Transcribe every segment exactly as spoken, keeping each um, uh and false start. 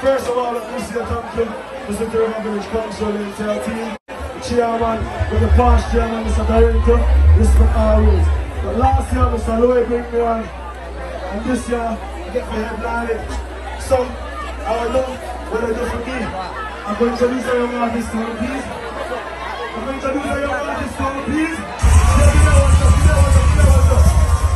First of all, let me say thank you, Mister River Village Council, the entire team, the chairman, with the past chairman, Mister Darrington, Mister Always. But last year, Mister Louis bring me on, and this year, I get my headline it. So, I don't know what they do for me. I'm going to introduce a young artist now, please. I'm going to introduce a young artist now, please. Let me know what's up, let me know what's up, let me know what's up.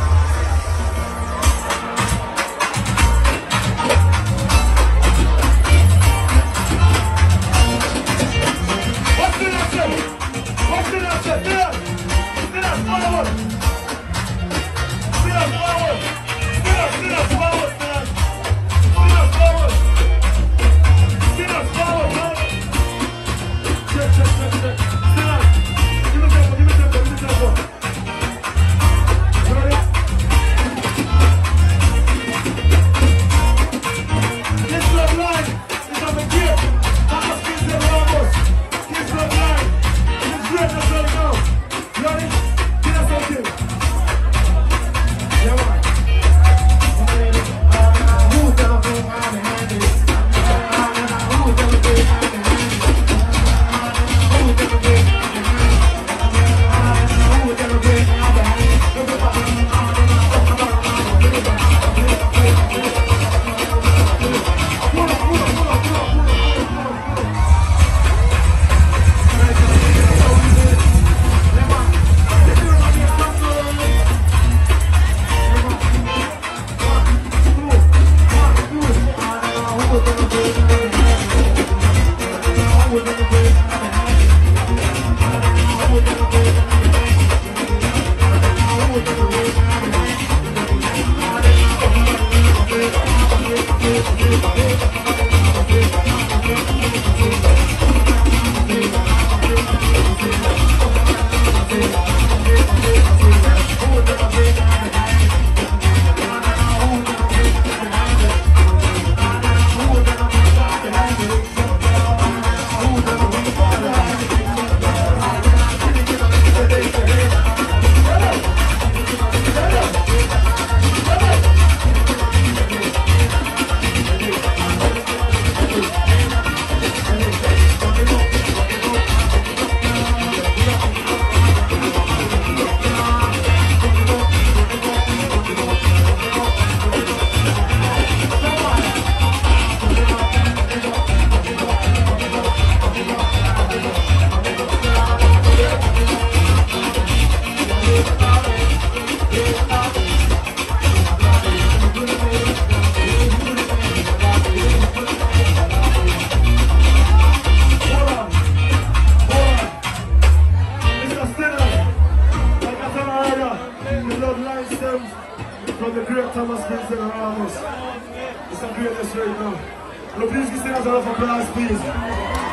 From the great Thomas Vincent Ramos. It's the greatest right now. Will you please give us a round of applause, please?